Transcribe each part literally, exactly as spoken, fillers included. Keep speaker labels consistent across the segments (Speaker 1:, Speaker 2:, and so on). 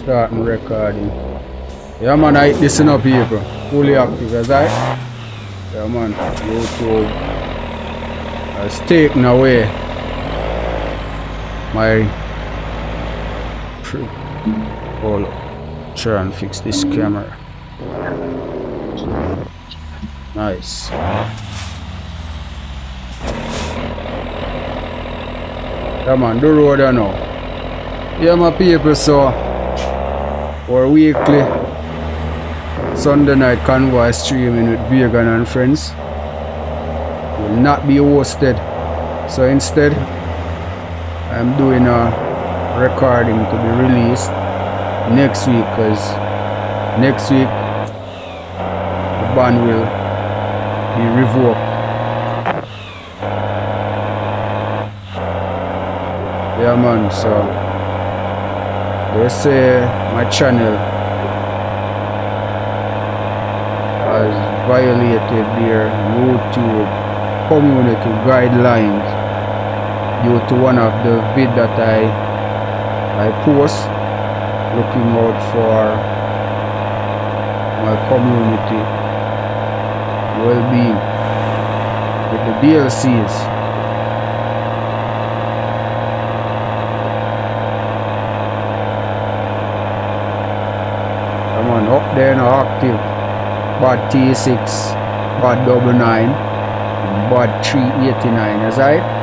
Speaker 1: Starting recording. Yeah man, I listen up people. Fully active as I. Yeah man, YouTube has taken away my hold up. Try and fix this camera. Nice. Yeah man, the road I know. Yeah my people, so our weekly Sunday night convoy streaming with Veagan and friends will not be hosted. So instead I'm doing a recording to be released next week, because next week the ban will be revoked. Yeah man, so they say my channel has violated their YouTube community guidelines due to one of the vid that I I post looking out for my community well-being with the D L Cs. Up there now active bad T six, bad double nine, bad three eighty-nine, is that it?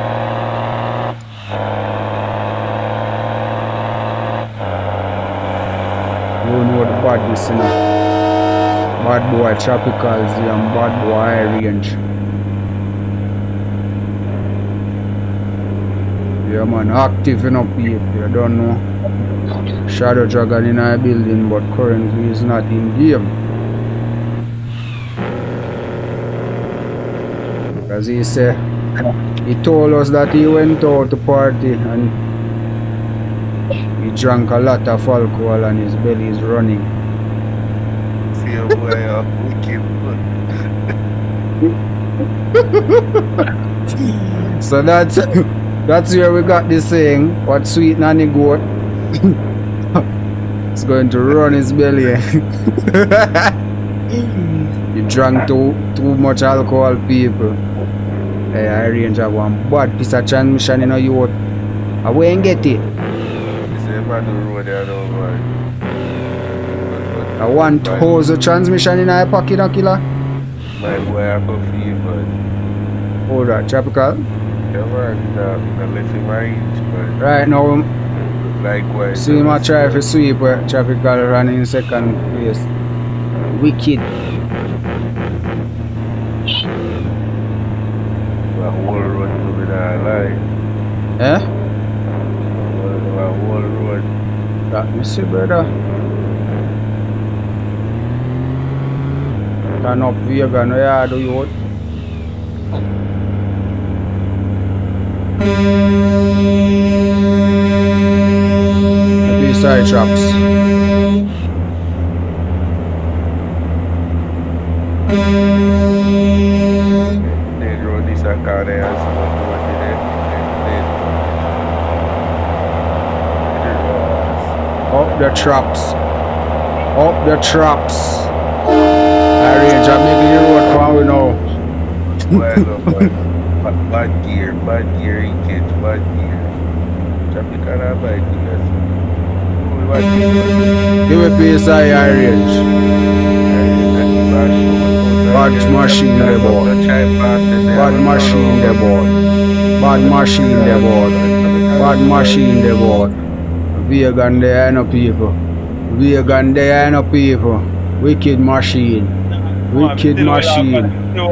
Speaker 1: You know the badness, you know. Bad boy tropicals and bad boy high range. Yeah man, active enough people, you don't know. Shadow Dragon in our building, but currently is not in game. Because he said, he told us that he went out to party and he drank a lot of alcohol and his belly is running.
Speaker 2: See a boy up wicked.
Speaker 1: So that's that's where we got this saying, what sweet nanny goat. It's going to run his belly. You drank too too much alcohol, people. Hey, I arrange have one bad piece of transmission in a youth. I won't get it. I want hose of transmission in a pocket, no killer.
Speaker 2: My boy, I have a fever.
Speaker 1: Hold that, tropical.
Speaker 2: Yeah, man, uh, let's see my age,
Speaker 1: right now.
Speaker 2: Likewise.
Speaker 1: See my try for sweep where tropical running in second place. Wicked.
Speaker 2: The whole road to be that line.
Speaker 1: Eh?
Speaker 2: The whole road.
Speaker 1: That me see, brother. Turn up Veagan, where yeah, do you what? Side traps.
Speaker 2: They draw this a car there and see what they
Speaker 1: Up the traps. Up the traps. I range I'm making the road for we now.
Speaker 2: Well, bad, bad gear, bad gear in kids, bad gear. Traffic on our bike, yes.
Speaker 1: Give me P S I high range. Bad machine the board. Bad machine the board. Bad machine the board. Bad machine the board. Veagan there ain't no people. Veagan there ain't no people. Wicked machine. Wicked machine.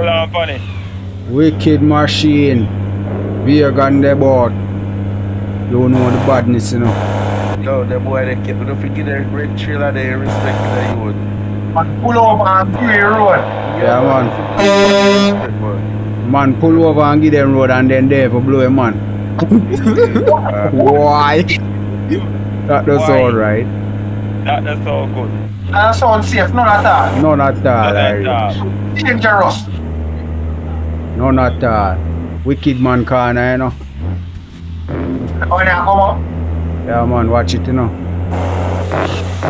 Speaker 1: Wicked machine. Veagan the board. You know the badness, you know.
Speaker 2: No, the boy they keep don't forget the great trailer they respect the youth.
Speaker 3: Man, pull over and give the road.
Speaker 1: Yeah, man. Man, pull over and give them road and then there for blow a man. Why? That does all right.
Speaker 4: That does all good.
Speaker 3: That sounds safe, none at all.
Speaker 1: None at all, right.
Speaker 3: Dangerous.
Speaker 1: None at all. Wicked man corner, you know.
Speaker 3: Oh, now come up.
Speaker 1: Yeah, man, watch it, you know.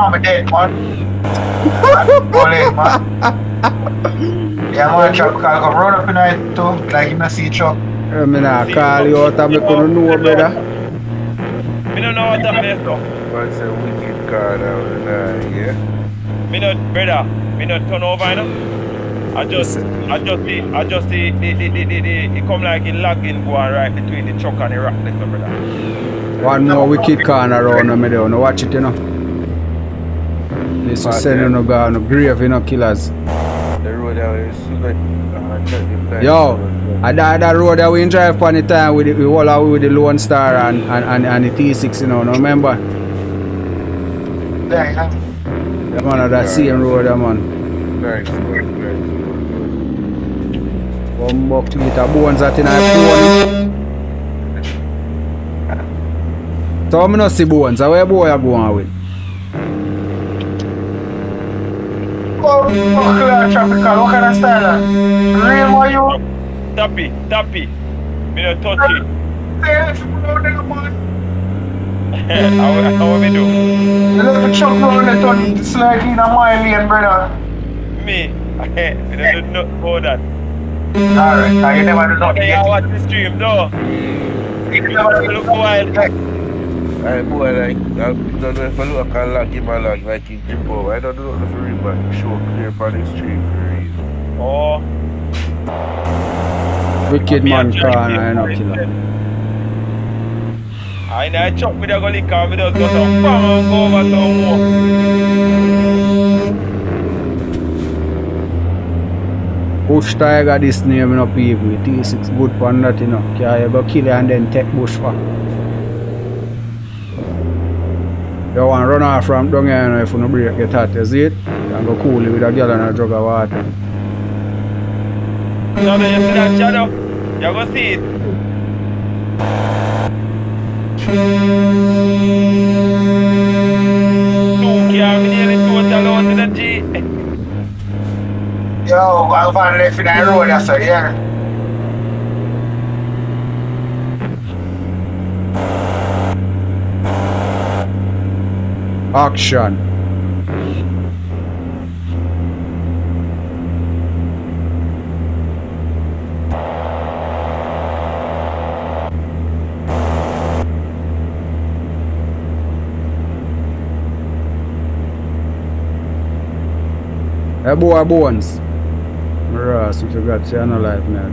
Speaker 3: man, I'm dead, man. Roll in, man. Yeah, man, Tropical, come run up in it too. Like, you don't see Chuck.
Speaker 1: I mean, I call you out and I couldn't know, brother.
Speaker 4: I don't know what that means, though.
Speaker 2: That's a wicked car now, uh, yeah?
Speaker 4: Me not, brother, me not turn over, you know? I just, I just see, I just see, the, the, the, the, the, it come like a lagging going right between the truck and the rock, listen, brother.
Speaker 1: One more wicked corner around me there, no watch it, you know. This is sending no go no grave, you know, killers.
Speaker 2: The road out is super. Uh,
Speaker 1: Yo, I that, that road that we drive on the time with the, we all out with the Lone Star and, and, and, and the T six, you know, no remember?
Speaker 3: Yeah, yeah.
Speaker 1: The man of that same road, that man.
Speaker 2: Nice, nice, nice.
Speaker 1: One buck liter bones that in a phone. So I don't see bones, where boy are going with?
Speaker 3: Oh, fuck, Tropical, what kind of style? Real, what you?
Speaker 4: Tappy, tappy. Me not touch it.
Speaker 3: Say it, man.
Speaker 4: How, how we do?
Speaker 3: You let me chuck round it on slightly in a mile lane, brother.
Speaker 4: Me? Me don't do nothing about that.
Speaker 3: Alright, now you never do nothing
Speaker 4: Okay,
Speaker 3: yet.
Speaker 4: I watch the stream though.
Speaker 3: You never do
Speaker 4: Look wild.
Speaker 2: I boy, like, I don't know if I look, I can lock him a lock like in jump over. I don't know nothing for him, but show clear for the stream for a reason.
Speaker 4: Oh.
Speaker 1: Wicked man corner, I know, killer.
Speaker 4: I know I chop with a gully car, we just go some bam and go over some more.
Speaker 1: Bush Tiger this name, you know, people. T six good for that, you know. Can you go kill it and then take bush for? You want to run off from down here, you know, if you don't break your heart, you see it? You can go cool it with a girl and a jug of water.
Speaker 4: Shadow, you see that shadow? You go see it. Two car, we nearly total out in the G.
Speaker 3: Yo, I'll find left in that road, that's a yeah.
Speaker 1: Action. Hey boy, Bones. Ross, if you got to say no life now,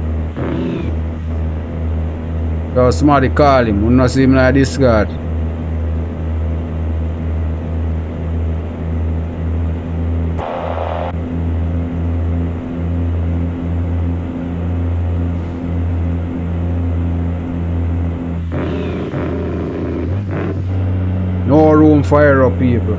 Speaker 1: though. So somebody call him, we not see him like this guard. No room fire up people.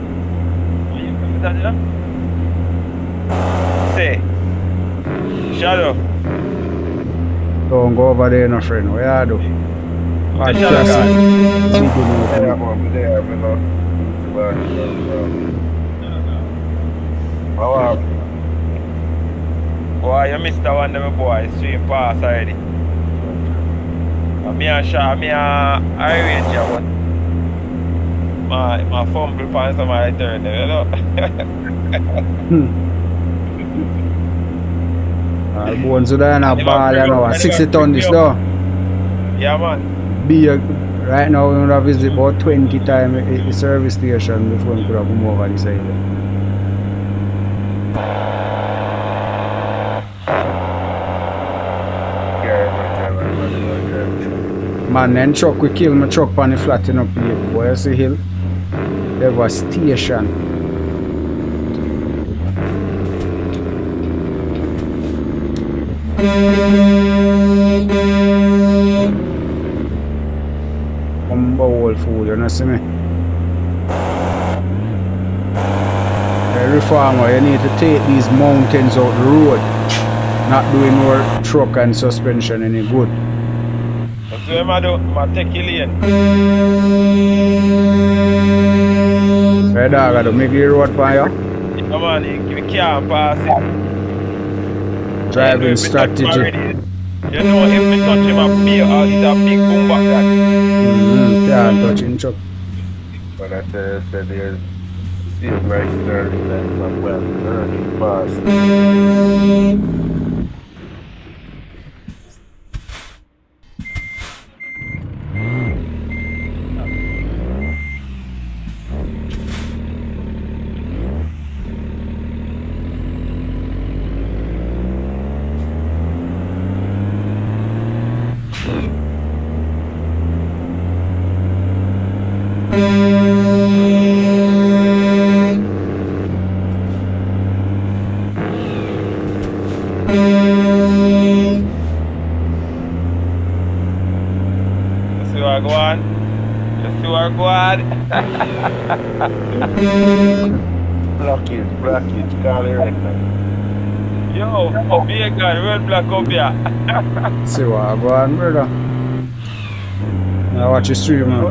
Speaker 4: Say, Shadow.
Speaker 1: Don't go over there, no friend. What you do? Bad class.
Speaker 2: Yeah, man, there, you know. How are you?
Speaker 4: Boy, you missed that one, them boy. Stream pass already. Me and Shaw, me and R N J O Y. My, my fumble pants on my return, you know?
Speaker 1: Hmm. Uh, Bones are in a ball, you know, sixty ton this though.
Speaker 4: Yeah, man.
Speaker 1: Be a, right now, we have visit about twenty times the service station before we could have come over this side. Man, then truck we kill my truck on the flat in up here. Boy, you see hill? Devastation. Humble old fool, you know see me? Every farmer, you need to take these mountains out the road. Not doing no truck and suspension any good.
Speaker 4: That's what I do, I take you lane.
Speaker 1: Hey dog, I don't make the road for you.
Speaker 4: Come on, you can't pass it.
Speaker 1: Driving strategy.
Speaker 4: You know, if we touch him a beer, or it's a big boom back that.
Speaker 1: Mm-hmm. Can't touch him truck.
Speaker 2: But I said, said there's seems like thirty, that's not well, thirty fast. Blockage, blockage, call it right now.
Speaker 4: Yo, Veagan, roadblock up here.
Speaker 1: See what I go on, brother. I watch the stream, man.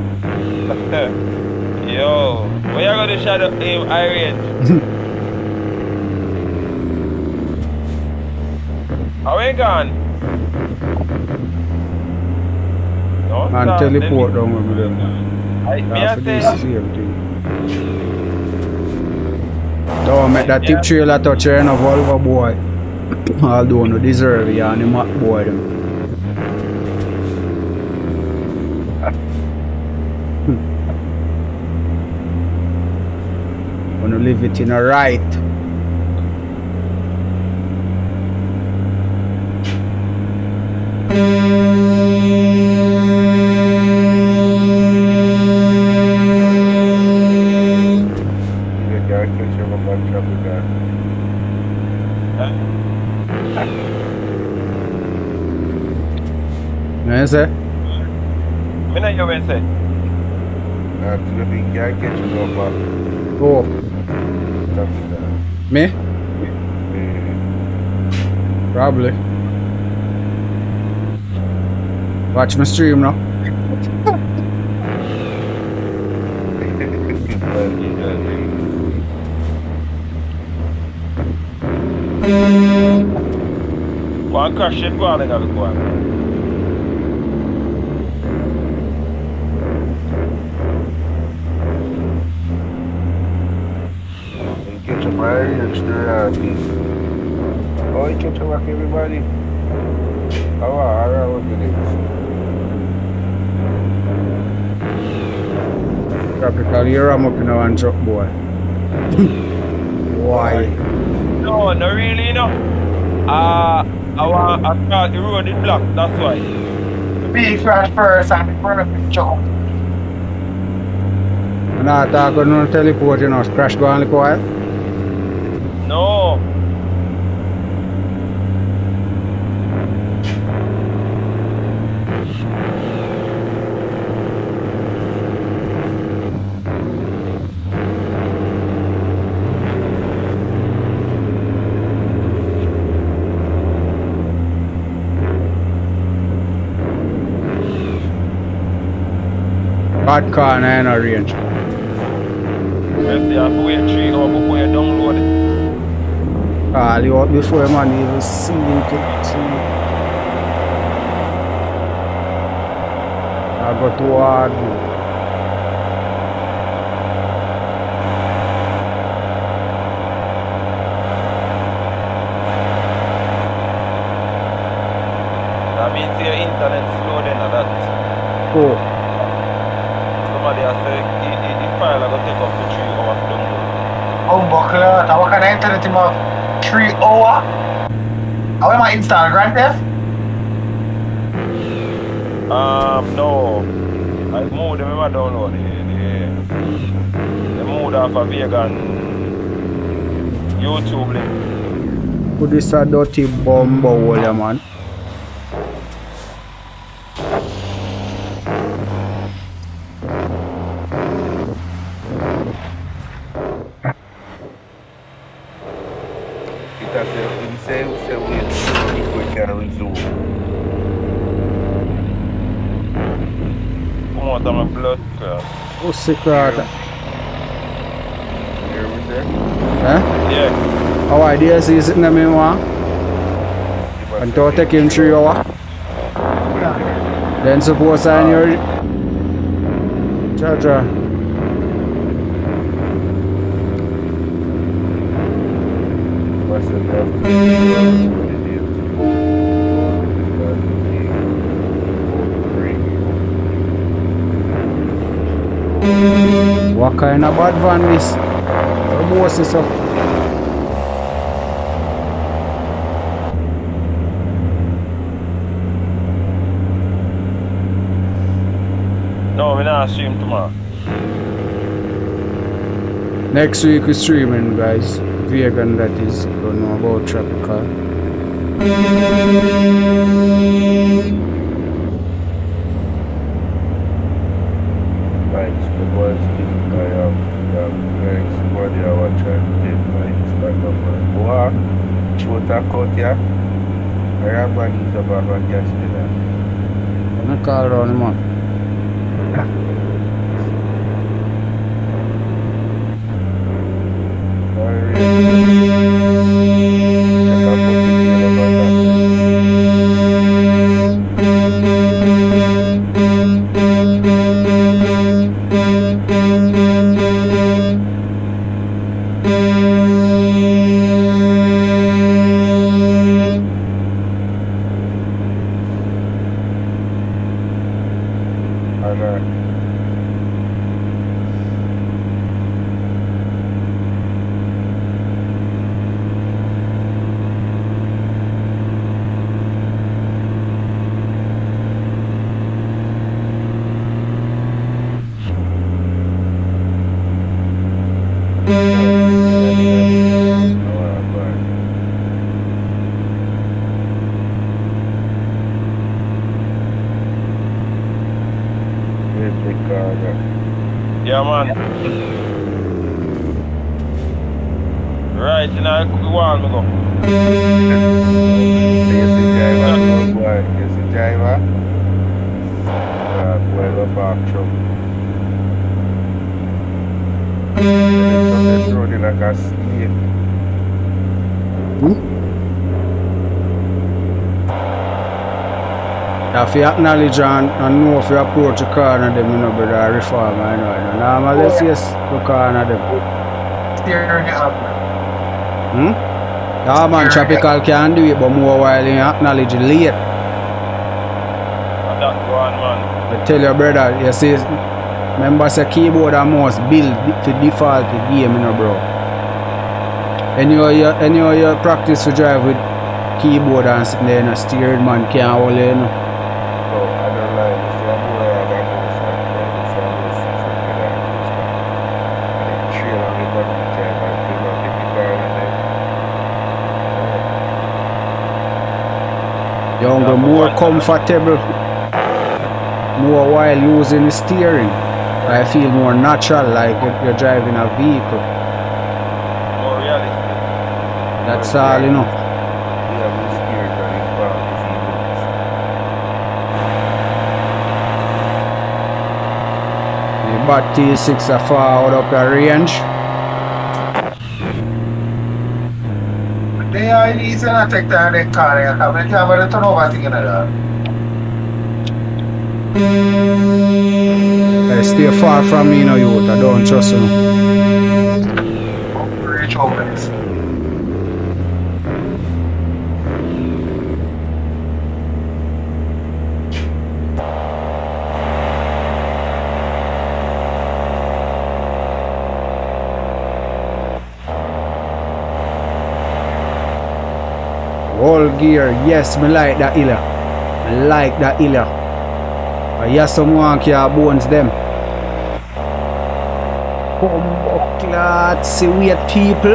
Speaker 4: Yo, where you gonna shadow aim I range? How we gone?
Speaker 1: Man, teleport down with them.
Speaker 4: I, me
Speaker 1: That's
Speaker 4: I
Speaker 1: for
Speaker 4: say,
Speaker 1: this same thing. Don't make that tip
Speaker 4: Yeah.
Speaker 1: trailer touch her, no Volvo boy. Although no deserve it, and the Mac boy them. Wanna leave it in a right. You say?
Speaker 4: me know you when say.
Speaker 2: I'm going to be catching up, man.
Speaker 1: Oh, me? Probably. Watch my stream now.
Speaker 4: One crash it, go on and have it go on.
Speaker 2: Catch up my extra. Oh, you catch up everybody. Oh, alright, what it is.
Speaker 1: Tropical, you're up in a one truck, boy. Why?
Speaker 4: No, not really, no. Uh, I want to start the road is blocked, that's why.
Speaker 3: Big crash first and the perfect job.
Speaker 1: And I thought I couldn't teleport, you know, crash go on the quiet.
Speaker 4: No.
Speaker 1: Bad car in a range.
Speaker 4: Yes, you have to wait three hours before you download it.
Speaker 1: Call you up before man even see it. I go too hard.
Speaker 4: That means your internet slow then or that.
Speaker 1: Oh,
Speaker 4: Somebody has said the, the, the file I got take up to three hours to download.
Speaker 3: Oh, buckler, what kind of internet you have? Three hour? How am I install Grand Theft?
Speaker 4: Um, no. I moved them, I download the, the, the moved off of Veagan YouTube link.
Speaker 1: put this a dirty bomb hole, yeah, man. Pussy clot. Huh?
Speaker 4: Yeah.
Speaker 1: How ideas is it in the meanwhile? And to take him three hours. Then suppose I your Jaja. What kind of bad van is? The boss is up.
Speaker 4: No, we're not stream tomorrow.
Speaker 1: Next week we're streaming, guys. Veagan, that is. Don't know about Tropical.
Speaker 2: Thanks, the boys keep I am very somebody I want to try to get my Instagram man. Boy, shoot a cut here. I am man is about one yesterday.
Speaker 1: I'm gonna call around him up.
Speaker 4: Yeah, man. Right, you know, we want to go.
Speaker 2: Yes, the driver, boy. Yes, the driver. Uh, boy, the back truck. There's something like a snake.
Speaker 1: Hmm? If you acknowledge and, and know if you approach the corner them, you know, brother, reform, I know, I know. Normally, let's yes, the corner them.
Speaker 3: Steering it up.
Speaker 1: Hmm? Yeah, man, Tropical can do it, but more while you acknowledge it late.
Speaker 4: And that's one, man.
Speaker 1: I tell your brother, you see, remember, say keyboard and mouse build to default the game, you know, bro. Anyway, you, anyway, you practice to drive with keyboard and sitting there, and steering man can't hold you, you know. Younger, more comfortable, more while using the steering. I feel more natural, like you're driving a vehicle.
Speaker 4: More realistic.
Speaker 1: That's all, you know. The bad T six are forward up the range.
Speaker 3: They are easy to take down the car. I haven't ever turn over thing in that.
Speaker 1: I stay far from me, you know, youth. I don't trust you.
Speaker 3: Reach opens.
Speaker 1: All gear, yes, me like that illa. I like that illa. But yes, someone can bones them. Bumbo see weird people.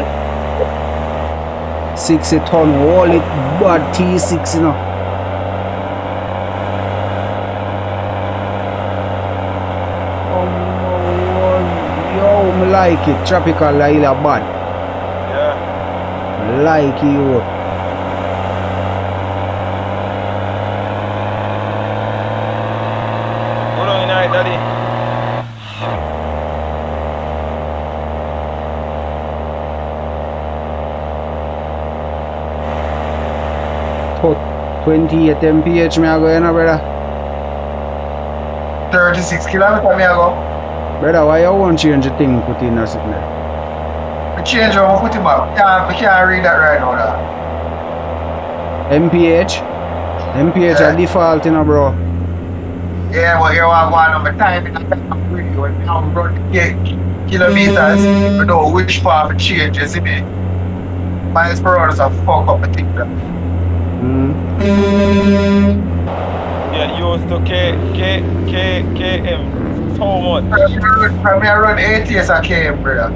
Speaker 1: sixty ton, all it bad T six, you know. Oh, yo, me like it. Tropical illa bad.
Speaker 4: Yeah.
Speaker 1: Me like you.
Speaker 4: Daddy.
Speaker 1: twenty-eight M P H me I go, you know, brother.
Speaker 3: thirty-six kilometers me I go.
Speaker 1: Brother, why you won't change the thing put in or something there?
Speaker 3: I change how I put him up. Yeah, I can't read that right now. That.
Speaker 1: M P H? M P H
Speaker 3: Yeah.
Speaker 1: are default, you know, bro.
Speaker 3: Yeah, well, you have one of my time in the video and now run the kilometers. You know which part of change, you see me? My esperanza are fuck up, I think that.
Speaker 1: Mm.
Speaker 4: Yeah, used to K K K K M so much.
Speaker 3: From me, I run eight years at K M, brother.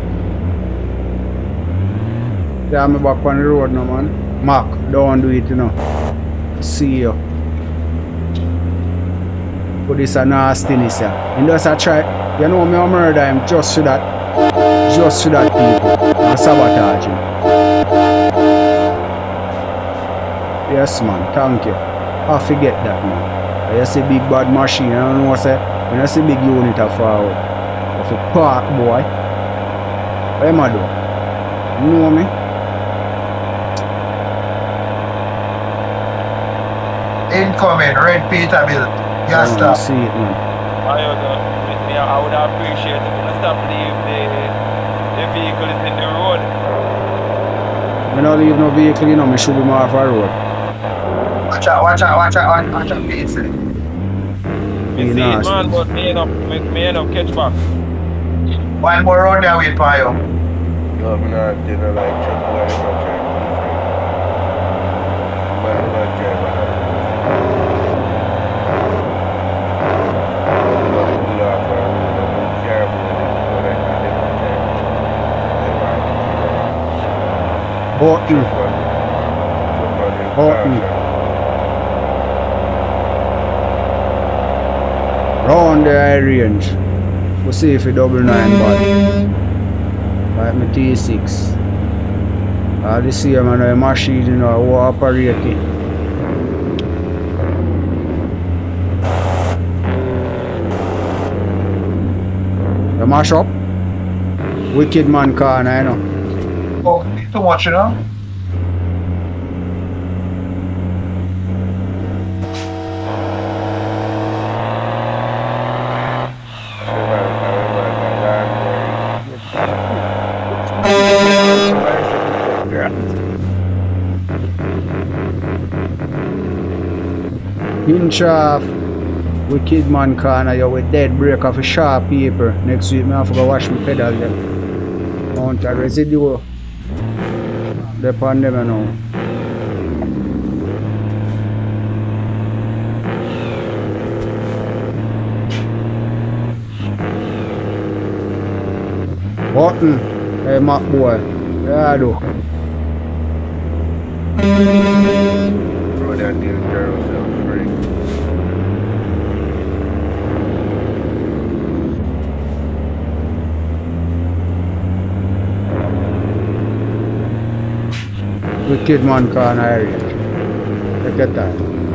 Speaker 1: Yeah, I'm back on the road now, man. Mark, don't do it, you know. See you. But this a nastiness, yeah. And just a try, you know me, I murder him just for that, just for that people. And sabotage him. Yes, man, thank you. I forget that, man. I see big bad machine, I don't know what I say. When I see big unit of forward. Of a park, boy. What am I doing? You know me?
Speaker 3: Incoming, Red Peterbilt.
Speaker 1: I
Speaker 3: Yes,
Speaker 1: want to
Speaker 3: stop.
Speaker 1: see it, man.
Speaker 4: I, would, me, I would appreciate if you stop leave the, the vehicle is in the road.
Speaker 1: When I leave no vehicle, you know, I should be more off the road.
Speaker 3: Watch out, watch out, watch out, watch, watch out, please.
Speaker 4: Me
Speaker 1: Be
Speaker 4: see it,
Speaker 1: nasty.
Speaker 4: man, but me end up, me, me end up catch back.
Speaker 3: One more round there, wait for you.
Speaker 2: No, I'm not dinner like truck boy, I'm not trying to do it. I'm not driving.
Speaker 1: Horton. Horton. Round the high range. We'll see if it double nine body. Like my T six. All the same man, the machine, you know, who operate it. The mash up. Wicked man corner, you know.
Speaker 3: Oh, too much, you know?
Speaker 1: Pinch off. Wicked man corner, you with dead break off a sharp paper. Next week, I have to go wash my pedal them. Mount a residue. Depend them, you know. Button. Hey, Mac boy. Yeah, I do.
Speaker 2: Bro, that new girl sounds free.
Speaker 1: Wicked man corner area. Look at that.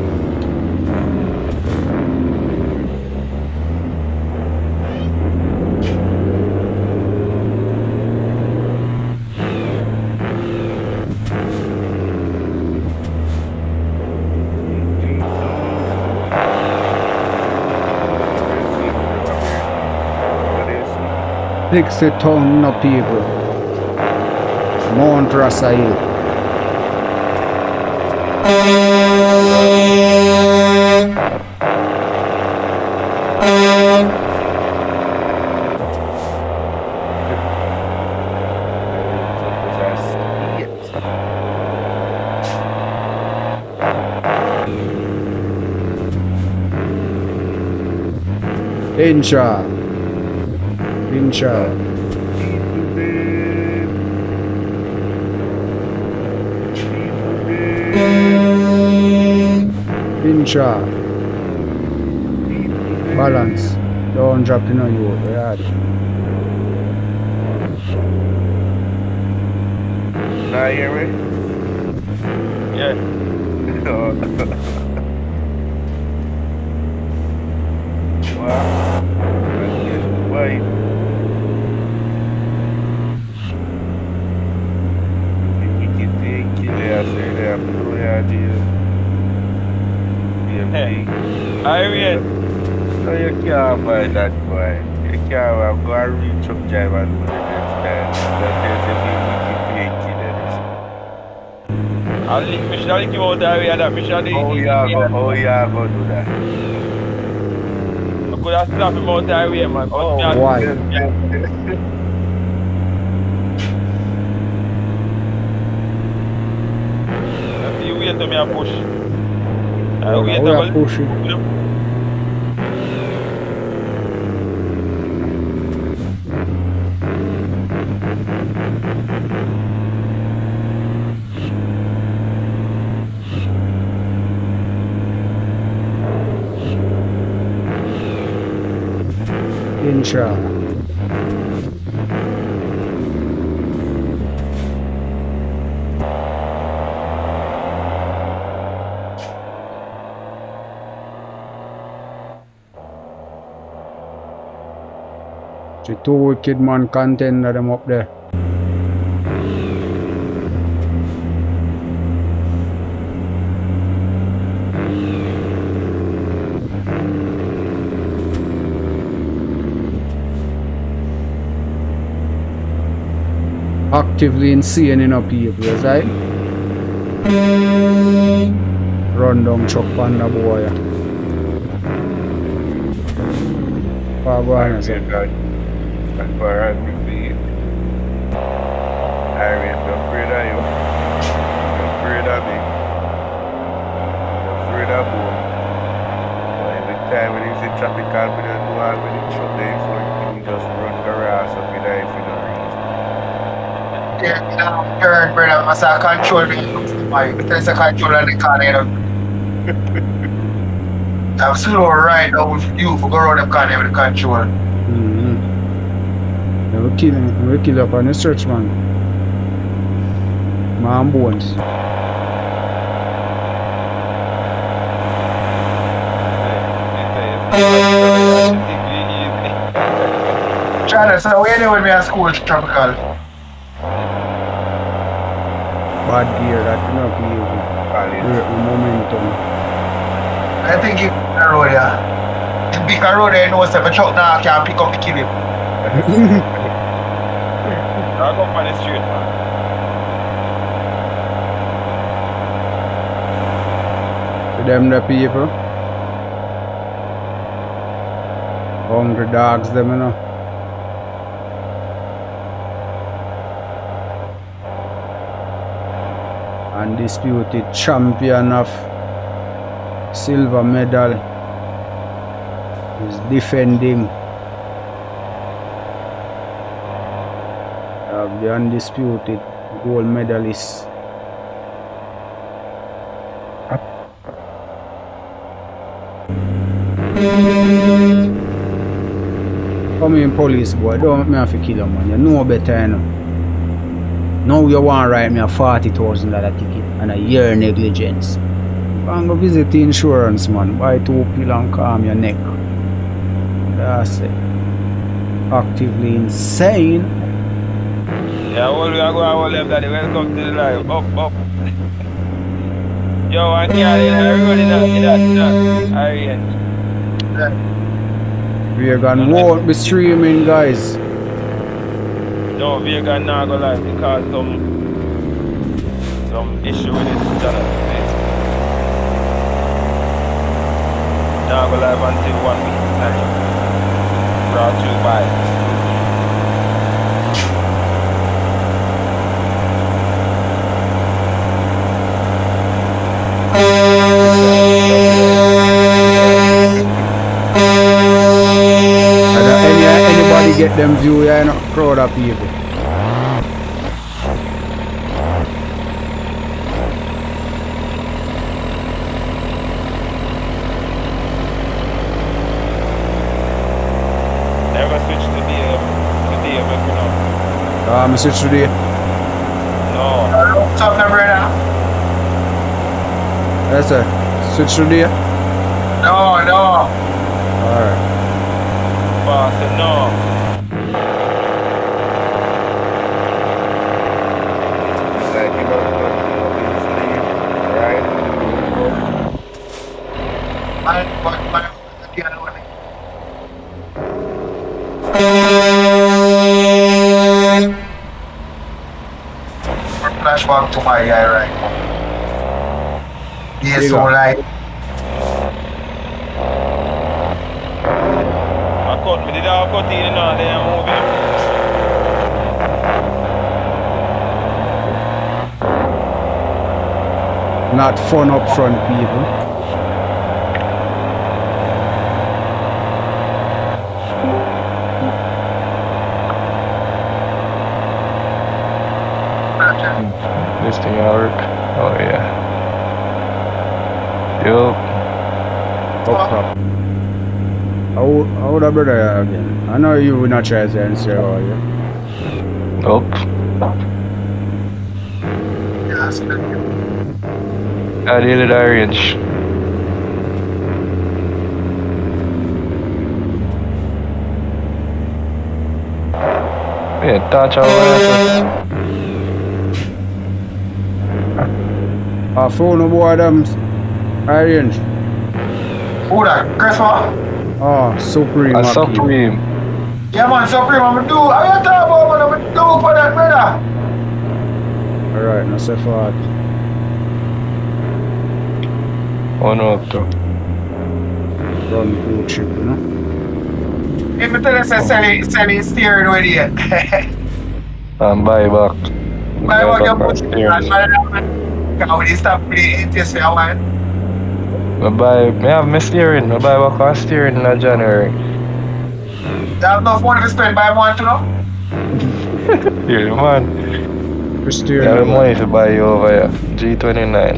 Speaker 1: sixty ton of people. Mount Rasail. Incha. Incha. Incha. Balance. Don't drop in on you. Yeah.
Speaker 2: Now you hear me?
Speaker 4: Yeah.
Speaker 2: Wow. Wait. You can take it there, say that, no idea.
Speaker 4: Hey, Ariel.
Speaker 2: No, you can't buy that boy. You can't, I'm going to reach up drive and do the next time. That is
Speaker 4: I'll leave, me should leave you out there with that. Me should
Speaker 2: How you go, how you go do that?
Speaker 4: I could have slapped him out there with man. But
Speaker 2: Oh,
Speaker 4: yeah,
Speaker 1: why?
Speaker 2: yes, yes, yes.
Speaker 4: you wait till me a push. I
Speaker 1: Hold
Speaker 4: wait
Speaker 1: on, we
Speaker 4: till
Speaker 1: are pushing. Inshallah. The two wicked man contender them up there. Actively insane in a people, right? Run down truck on the boy. Pabana, sir.
Speaker 2: That's why I'm afraid. I'm afraid of you. I'm afraid of me. I'm afraid of you. But every time when you see traffic calm, we don't know how many truck there in front, you just run the ass up in there if you don't reason.
Speaker 3: Yeah, now, turn, brother. I say control me. There's a control on the car, you know. I'm slow right now with you for go around the car with the control.
Speaker 1: Mm-hmm. They will kill him. They will kill up on the search man. Man bones.
Speaker 3: China, so where you with me at school, tropical?
Speaker 1: Bad gear, that cannot be easy. Great momentum.
Speaker 3: I think he the road, yeah. The big road there, you know, so if a truck now can pick up the kill him.
Speaker 4: I'll go on the street, man.
Speaker 1: To them the people. Hungry dogs them, you know. Undisputed champion of silver medal is defending of the undisputed gold medalist. Come in, police boy, don't make me have to kill him, man. You know better, you know. Now you want to write me a forty thousand dollar ticket and a year negligence. I'm going to visit the insurance, man. Buy two pill and calm your neck. That's it. Actively insane.
Speaker 4: Yeah, well, we are going to hold them, daddy. Welcome to the live. Up, up. Yo, I can't hear everybody that, that, that. I hear.
Speaker 1: Veagan won't be streaming, guys.
Speaker 4: No, Veagan not go live because some some issue with his channel. Not go live until one week time. Brought to you by
Speaker 1: Any, anybody get them view, yeah, you know, crowd of people.
Speaker 4: never switch to the um, to the um, you know.
Speaker 1: Ah, uh, Mister Trudy.
Speaker 4: No.
Speaker 3: What's up, my brother?
Speaker 1: Yes, sir. Switch Trudy.
Speaker 3: No, no.
Speaker 1: Alright.
Speaker 4: Boss said no.
Speaker 2: Like, you know, sleep, right?
Speaker 3: My, my, my, the other one. Flashback to my guy right now. place so like.
Speaker 4: I cut me, did I cut in and all there moving?
Speaker 1: Not fun up front, people.
Speaker 5: This thing will work. Oh yeah. Yo.
Speaker 1: Up top. How, how the brother again? I know you will not try to answer all you.
Speaker 5: Up. I did it orange. Yeah, touch all that.
Speaker 1: I phone no boy them Arian.
Speaker 3: Who that? Christmas?
Speaker 1: Oh, Supreme.
Speaker 5: A
Speaker 1: happy.
Speaker 5: Supreme.
Speaker 3: Yeah man, Supreme, I'm do. How you talking about man? I'm do for that brother.
Speaker 1: Alright, no say for that.
Speaker 5: One up to.
Speaker 1: Run cool trip, you know?
Speaker 3: If you tell us I sell it, sell it steering with you.
Speaker 5: And buy back.
Speaker 3: Buy back your
Speaker 5: back
Speaker 3: put
Speaker 5: steering.
Speaker 3: Can we stop playing this for a while?
Speaker 5: I buy, me have my steering. I buy back our steering in January.
Speaker 3: You have enough money to spend by month, you know?
Speaker 5: Yeah, man.
Speaker 1: For
Speaker 5: You
Speaker 1: steering.
Speaker 5: have money to buy you over here. G twenty-nine.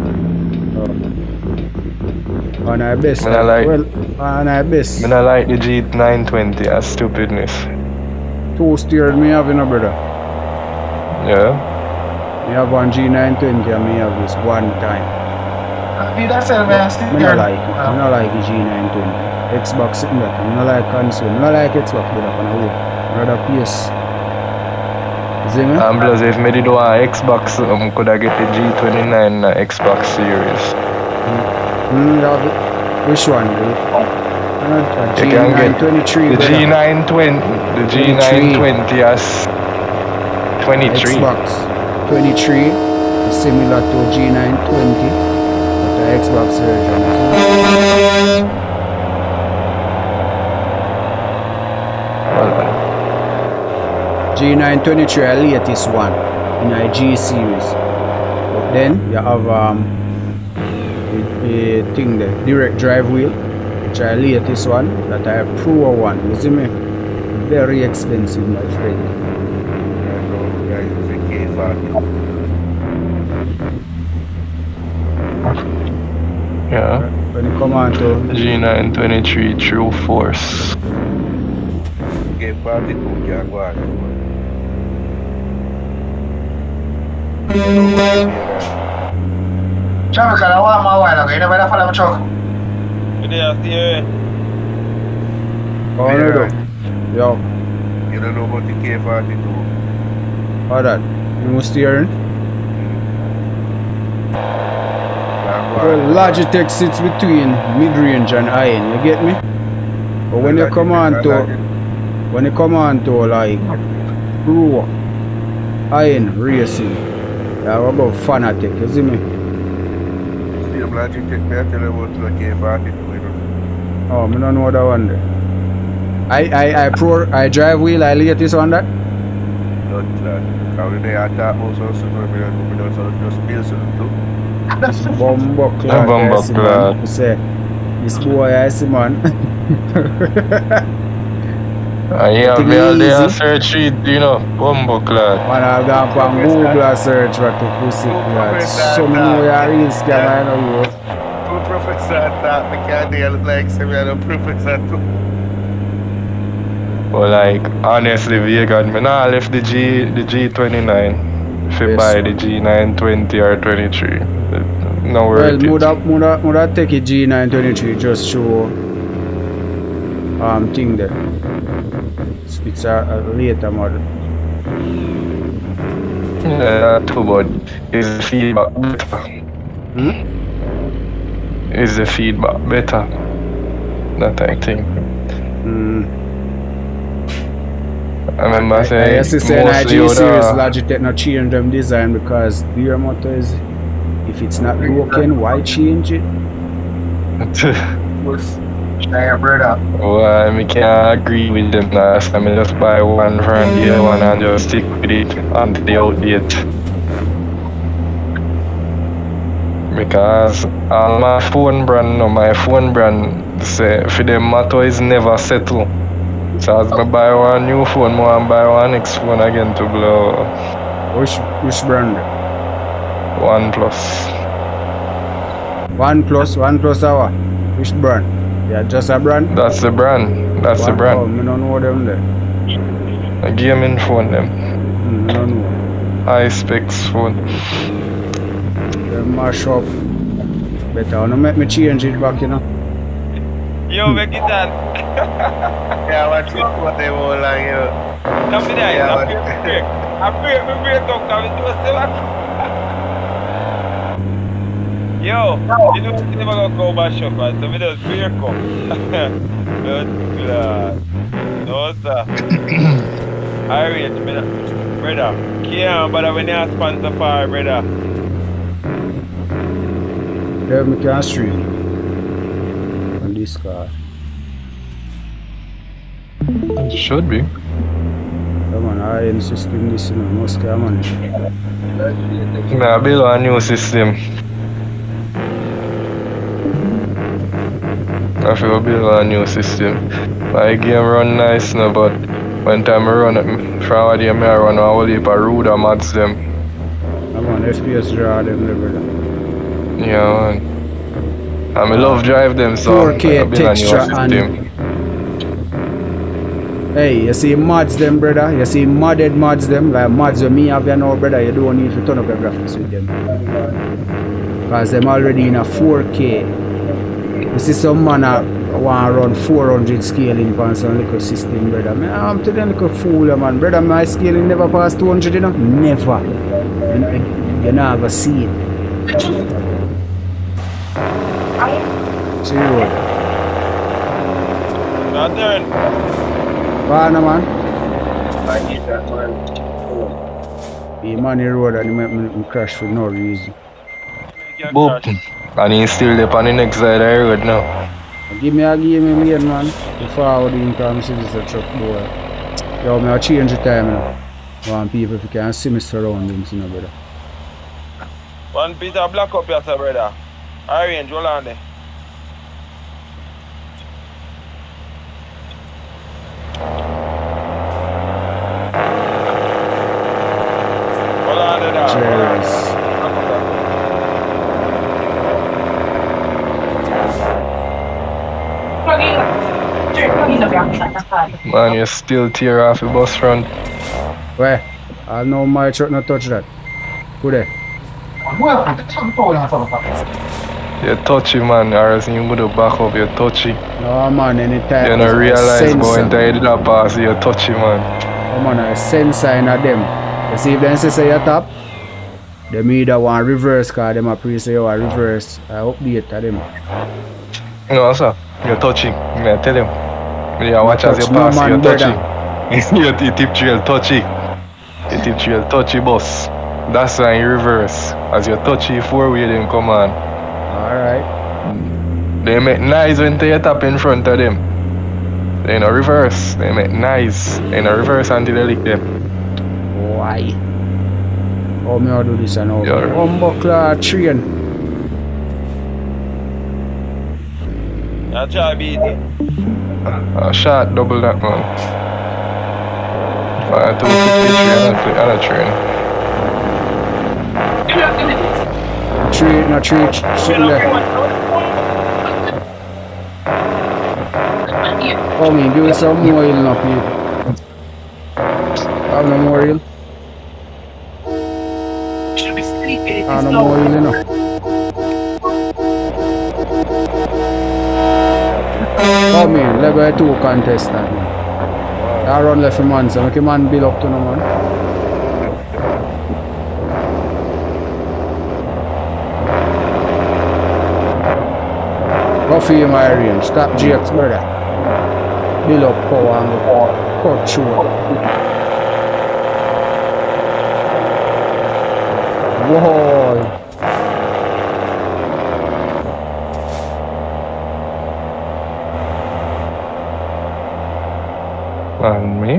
Speaker 1: Oh. On our best.
Speaker 5: Me not like-
Speaker 1: well, on our best.
Speaker 5: I don't like the G nine twenty as stupidness.
Speaker 1: Two steering me have, you know, brother.
Speaker 5: Yeah.
Speaker 1: Me have one G nine twenty and me have this one time.
Speaker 3: Need that sell me a steering.
Speaker 1: Me not like it. Me not like the G nine twenty. Xbox sitting back. Me not like console. Me not like Xbox with up on the way. Rather P S. See me?
Speaker 5: And plus, if me did want Xbox, um, could I get the G twenty-nine uh, Xbox series?
Speaker 1: Mm, love it. Which one? The
Speaker 5: You
Speaker 1: G
Speaker 5: can
Speaker 1: nine
Speaker 5: get
Speaker 1: twenty-three.
Speaker 5: The G nine twenty, the G nine twenty as twenty-three.
Speaker 1: Xbox twenty-three is similar to G nine twenty, but the Xbox version. G nine twenty-three is the latest one in a G series. But then you have um the, the thing there, direct drive wheel, which is the latest one, that I have Pro one. You see me? Very expensive, my friend.
Speaker 5: Yeah.
Speaker 1: When you come on to
Speaker 5: G nine twenty-three True Force.
Speaker 2: Game party two can go on.
Speaker 3: Traffic, I want my while ago. You never follow my truck.
Speaker 4: You there, steering?
Speaker 1: oh, no, no. Yo,
Speaker 2: You don't know about the K forty-two.
Speaker 1: how that? You must steering? Well, Logitech sits between mid-range and high-end, you get me? But when you come on to, when you come on to like Pro, high-end racing, you have about Fanatec, you see me?
Speaker 2: Same Logitech, me I tell you about the K forty-two. You know.
Speaker 1: Oh, I don't know that one there. I, I, I pro, I drive wheel, I latest on that?
Speaker 2: Not that. Now when they attack most of the super, we don't just build something too.
Speaker 1: This bumbo
Speaker 5: A
Speaker 1: clad,
Speaker 5: bumbo
Speaker 1: I see,
Speaker 5: clad.
Speaker 1: man. You say, this boy I see, man.
Speaker 5: And you have
Speaker 1: Take
Speaker 5: me
Speaker 1: it
Speaker 5: all day and
Speaker 1: easy.
Speaker 5: search it, you know, bumbo clad.
Speaker 1: Man, I've gone from Google and search what to pussy clad. So many more are real scam, I know you.
Speaker 2: Two professor attack, me can't deal like say me a professor too.
Speaker 5: But like, honestly, Veagan, me nah left the G, the G twenty-nine. If you
Speaker 1: Yes,
Speaker 5: buy
Speaker 1: sir.
Speaker 5: the G nine twenty or twenty-three. No
Speaker 1: Well,
Speaker 5: worth it.
Speaker 1: Muda, Muda, Muda take a G nine twenty-three just show um thing there. It's, it's a, a later model.
Speaker 5: Yeah, too bad. Is the feedback better?
Speaker 1: Hmm?
Speaker 5: Is the feedback better? That I think.
Speaker 1: Mm.
Speaker 5: I remember
Speaker 1: I, I
Speaker 5: saying
Speaker 1: used to say in I
Speaker 5: mostly
Speaker 1: G
Speaker 5: other-
Speaker 1: series Logitech not change them design because the rear motor is the If it's not broken, why change it?
Speaker 3: Hey, brother.
Speaker 5: Well, I can't agree with them now. So I just buy one from the other one and just stick with it until the outdate. Because all my phone brand, no, my phone brand, say for them motto is never settle. So as I buy one new phone, I want buy one next phone again to blow.
Speaker 1: Which which brand?
Speaker 5: One plus.
Speaker 1: One plus, one plus hour. Which brand? Yeah, just a brand?
Speaker 5: That's the brand. That's
Speaker 1: one,
Speaker 5: the brand.
Speaker 1: Oh, I don't know them there.
Speaker 5: A gaming phone them.
Speaker 1: Mm, I don't know.
Speaker 5: High specs phone.
Speaker 1: They mash up. Better wanna make me change it back, you know.
Speaker 4: Yo, make it done.
Speaker 2: Yeah, what's it? What they want like you?
Speaker 4: Come in there,
Speaker 2: Yeah,
Speaker 4: I'm
Speaker 2: but-
Speaker 4: break, break. I'm break, I'm break up, come into a seven. Yo, you know you never gonna go back shop, man, so we just break up. Good God. No, sir. I reach me, now. Brother. Can't bother when you sponsor for, brother.
Speaker 1: Yeah, me can stream on this car.
Speaker 5: Should be.
Speaker 1: Come on, I am system this, you know, must come on.
Speaker 5: Nah, build a new system. I feel build a new system. My game run nice now, but when time I run it, from what I run a whole heap of rude mods them.
Speaker 1: Come on, F P S draw them there, brother.
Speaker 5: Yeah, man. And I love drive them, so
Speaker 1: four K
Speaker 5: I build a new
Speaker 1: texture
Speaker 5: system.
Speaker 1: Hey, you see mods them, brother? You see modded mods them? Like mods with me have you now, brother, you don't need to turn up your graphics with them. Because them already in a four K. You see some man uh, want to run four hundred scaling on some little system, brother. Man, I'm to them little fool, man. Brother, my scaling never passed two hundred, you know? Never. You, you never see it. See you.
Speaker 4: Not there.
Speaker 1: Bana, man.
Speaker 2: I need that man.
Speaker 1: The man in the road and he make me, me crash for no reason.
Speaker 5: Boop. And he's still there on the next side of the road now.
Speaker 1: Give me a game in lane, man. The forward income see this a truck boy. Yo, me a change the time now. Want people if you can see me surroundings, you know, brother.
Speaker 4: One piece of black up here, sir, brother. R N J O Y, hold on there. Hold on there, dog. Hold on.
Speaker 1: Cheers.
Speaker 5: Man, you still tear off the bus front.
Speaker 1: Where? I know my truck not touch that. Who there?
Speaker 5: You're touchy, man, or else you would have back up, you're touchy.
Speaker 1: No, man, anytime.
Speaker 5: You don't realize
Speaker 1: sensor.
Speaker 5: going to hit that pass, you're touchy, man.
Speaker 1: Come on, a sensor in a them. You see if they say you're top, them either want reverse, because them a pre say you are reverse. I update to them.
Speaker 5: No, sir, you're touchy. I tell him. Yeah, watch as you
Speaker 1: touch no
Speaker 5: pass,
Speaker 1: man,
Speaker 5: you're touchy.
Speaker 1: brother.
Speaker 5: you tip trail touchy. You tip trail touchy, boss. That's why you reverse. As you're touchy, four way then come on.
Speaker 1: Alright.
Speaker 5: They make nice when they tap in front of them. They no reverse. They make nice. They no reverse until they lick them.
Speaker 1: Why? How me I do this and how?
Speaker 5: Yeah.
Speaker 1: Humbuckler train.
Speaker 4: Now try to beat it.
Speaker 5: A shot double that, man. Uh, two fifty-three on a train.
Speaker 1: Train, no train, sitting there. Come in, give us some more oil now, people. Have no more oil? Have no more oil, you know. Come in, let go two contestant. I run left a man, so make a man build up to no man. Go for you, my range. Stop G X, brother. Build up power and go cut through. Whoa.
Speaker 5: And me?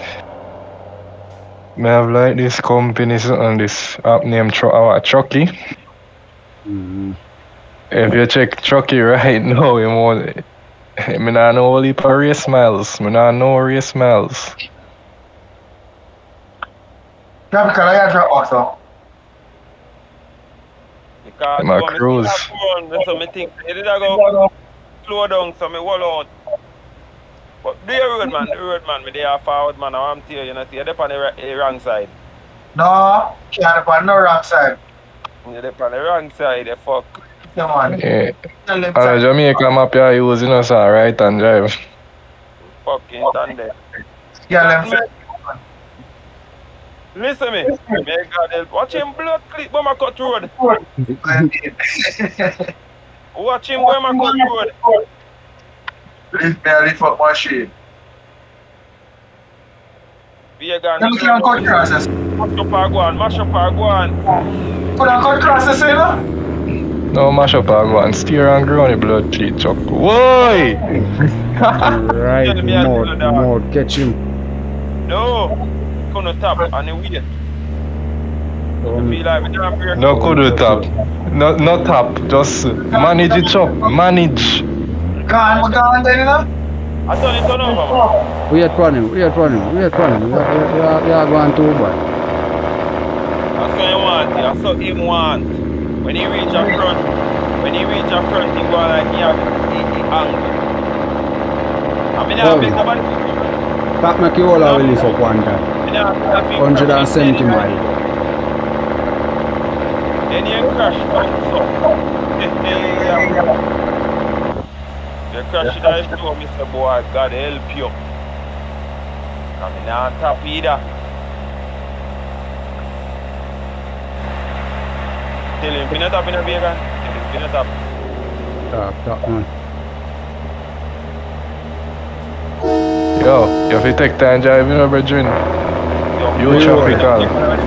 Speaker 5: Me have like this company on this app named Tr uh, Chucky.
Speaker 1: Mm-hmm.
Speaker 5: If you check Chucky right now, you won't. Me nah know only for race miles. Me nah know race miles.
Speaker 3: Tropical, I got drop also.
Speaker 4: Because
Speaker 5: My
Speaker 4: so me
Speaker 5: cruise.
Speaker 4: see that run, so me think it did go slow down, so me wall out. But the road man, the road man, me they are forward man, I'm telling you, know, see, they're on the, the wrong side.
Speaker 3: No, can't on no wrong side.
Speaker 4: They're on the wrong side, they fuck.
Speaker 3: Come on.
Speaker 5: Yeah.
Speaker 3: Tell them
Speaker 5: On a
Speaker 3: side.
Speaker 5: Jamaica map, you use you know, so right hand drive.
Speaker 4: Fucking done there.
Speaker 3: Tell them side.
Speaker 4: Listen me, may God help. Watch him blood clip when I cut road. Watch him when I cut road.
Speaker 3: Lift me a lift up my shade.
Speaker 4: Veagan.
Speaker 3: Let me can cut crosses.
Speaker 4: Mash up our guan, mash up our guan.
Speaker 3: Could I cut crosses, you know?
Speaker 5: No mash up and go and steer and grow on the blood cheat chuck. Why?
Speaker 1: Right,
Speaker 4: Tell me I
Speaker 1: mode,
Speaker 4: do that.
Speaker 1: mode, catch him.
Speaker 4: No, gonna tap and the wheel.
Speaker 1: Um,
Speaker 4: Feel like we don't break.
Speaker 5: No could tap. No, no tap. Just manage it chuck. Manage.
Speaker 3: Go on, go on then, you know?
Speaker 4: I thought it turn over, man.
Speaker 1: we are running, we are running, we are running. We are, we are, we are going too bad.
Speaker 4: I saw him want it, I saw him want. When he reach up front, when he reach up front, he go like he have he, he angry. I mean, I
Speaker 1: Oh.
Speaker 4: beg nobody.
Speaker 1: That make you all our lift up one time. one hundred seventy miles.
Speaker 4: Then you crash down, so. You crash down, so Mister Boy, God help you. I mean, I'm on top either. Tell him, pin it up in a Veagan. Tell him, pin it up.
Speaker 1: Talk, talk, man.
Speaker 5: Yo, you have to take time driving over June. You
Speaker 1: Yo,
Speaker 5: tropical.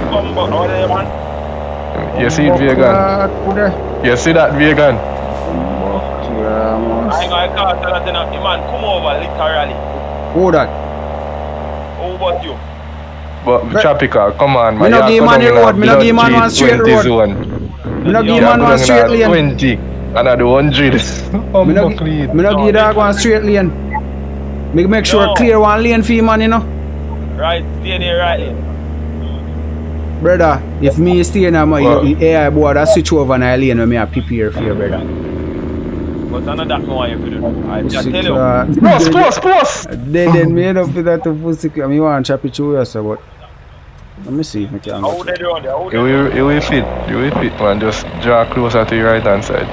Speaker 5: You see it, Veagan?
Speaker 1: Vegan.
Speaker 5: You see that, Vegan?
Speaker 1: Yeah, man.
Speaker 4: I ain't gonna tell that to the man, come over literally.
Speaker 1: Who that?
Speaker 4: How about you?
Speaker 5: But
Speaker 1: But-
Speaker 5: tropical, come on,
Speaker 1: Me
Speaker 5: man.
Speaker 1: no
Speaker 5: You
Speaker 1: give
Speaker 5: go
Speaker 1: man
Speaker 5: down
Speaker 1: the
Speaker 5: in a
Speaker 1: road, me no
Speaker 5: blood
Speaker 1: give man
Speaker 5: G
Speaker 1: one straight
Speaker 5: twenty
Speaker 1: road.
Speaker 5: zone.
Speaker 1: Me no give
Speaker 5: You
Speaker 1: man
Speaker 5: go
Speaker 1: one
Speaker 5: down in
Speaker 1: straight
Speaker 5: a
Speaker 1: lane.
Speaker 5: twenty and at the one hundred.
Speaker 1: Me no, gi- me no give that one straight lane. Me make sure
Speaker 4: No.
Speaker 1: clear one lane for you, man, you know.
Speaker 4: Right, stay there right here.
Speaker 1: Brother, if me stay in my
Speaker 5: Well-
Speaker 1: A I board, I switch over in a lane when me I prepare for you, brother.
Speaker 4: But I know that no one you feel do. I just
Speaker 1: Pussy
Speaker 4: tell you.
Speaker 1: claw.
Speaker 5: Post, post, post!
Speaker 1: Then then me end up with that to pussy claw. Me want to chop it through you, so but let me see if I can
Speaker 4: How
Speaker 1: go
Speaker 4: they
Speaker 1: through.
Speaker 4: doing there? How
Speaker 5: You
Speaker 4: they
Speaker 5: will, you will fit, you will fit, man. Just draw closer to your right hand side.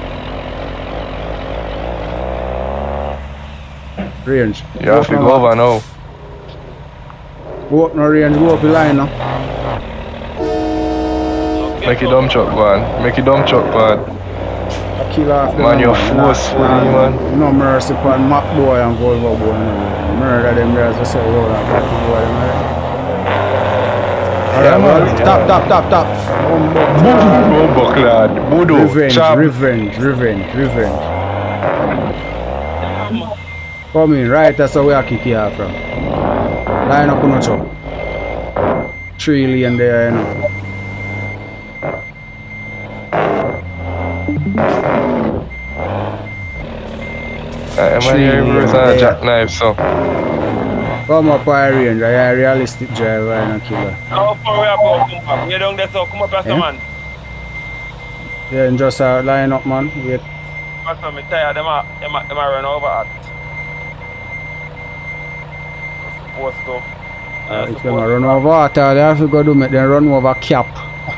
Speaker 1: Range.
Speaker 5: You have to go over now.
Speaker 1: Go up no range, go up the line now.
Speaker 4: Okay,
Speaker 5: Make it
Speaker 4: so-
Speaker 5: dumb truck, man. Make it dumb truck, man.
Speaker 1: I kill off them.
Speaker 5: Man, you're
Speaker 1: man.
Speaker 5: forceful,
Speaker 1: Nah,
Speaker 5: man.
Speaker 1: No mercy upon Mac boy and go over boy. No. Murder them guys, I say, roll and back to boy. Alright, well, tap, tap, tap, tap.
Speaker 5: Oh, buck lad. Voodoo.
Speaker 1: Revenge,
Speaker 5: Chop.
Speaker 1: revenge, revenge, revenge. Come in, right, that's how we are kick you off from. Line up on the truck. Three lane there, you know.
Speaker 5: I'm
Speaker 1: Tree
Speaker 5: here reverse and a
Speaker 1: there.
Speaker 5: jackknife, so.
Speaker 1: Come up high range, I am a realistic driver and a killer.
Speaker 4: How far we are about come back? You down there, so come up as a
Speaker 1: Eh?
Speaker 4: man.
Speaker 1: Yeah, and just uh, line up, man. Wait.
Speaker 4: Because I'm tired, them a, them a, them a run over at. Supposed to.
Speaker 1: Uh, if them a run over water, they have to go do make them run over cap.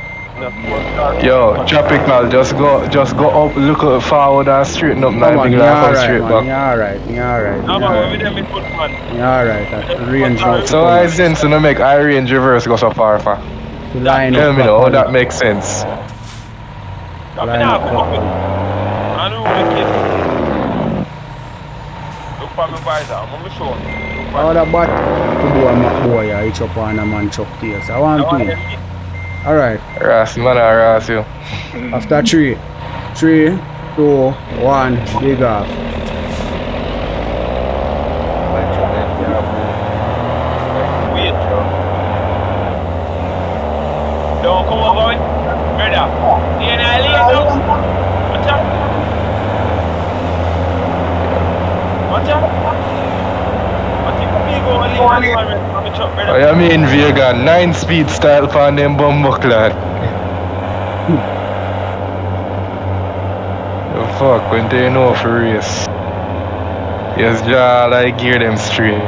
Speaker 5: Yo, tropical, just go, just go up, look up forward and straighten up.
Speaker 1: Come
Speaker 5: Now,
Speaker 1: on,
Speaker 5: big
Speaker 1: you're
Speaker 5: like come
Speaker 1: alright,
Speaker 5: straight
Speaker 1: man.
Speaker 5: back.
Speaker 1: You're alright, you're alright.
Speaker 4: No,
Speaker 1: You're
Speaker 4: man,
Speaker 1: alright.
Speaker 4: we them in foot, man.
Speaker 1: You're alright. That range now.
Speaker 5: So I sense to make I range reverse go so far, far.
Speaker 1: To line
Speaker 5: Tell
Speaker 1: up
Speaker 5: me now how
Speaker 1: properly.
Speaker 5: that makes sense.
Speaker 4: I mean,
Speaker 1: Line
Speaker 4: I
Speaker 1: up
Speaker 4: come up with.
Speaker 1: properly.
Speaker 4: I know the kid. Look for me visor, I'm on the show. Look for
Speaker 1: How
Speaker 4: me.
Speaker 1: that bat to do a Mac boy, yeah, each up on a man chuck tails. I
Speaker 4: I
Speaker 1: want
Speaker 4: want
Speaker 1: to.
Speaker 4: them in.
Speaker 1: Alright,
Speaker 5: Ras, man, I ras you.
Speaker 1: after three. Three, two, one, big off.
Speaker 4: Don't come over with brother. You and I leave now. Watch out. Watch out. Watch out. Me go and leave on the truck, brother.
Speaker 5: Oh, you mean Veagan, nine speed style for them bumbo clad. The fuck, when they know for race. Yes, draw like gear them straight.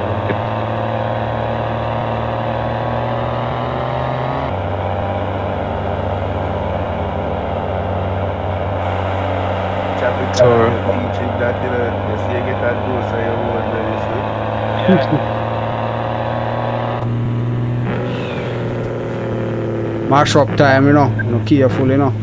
Speaker 2: So, teaching that, you know, you see you get that dose of your own, you see?
Speaker 4: Yeah.
Speaker 1: Mash up time, you know. No careful, you know.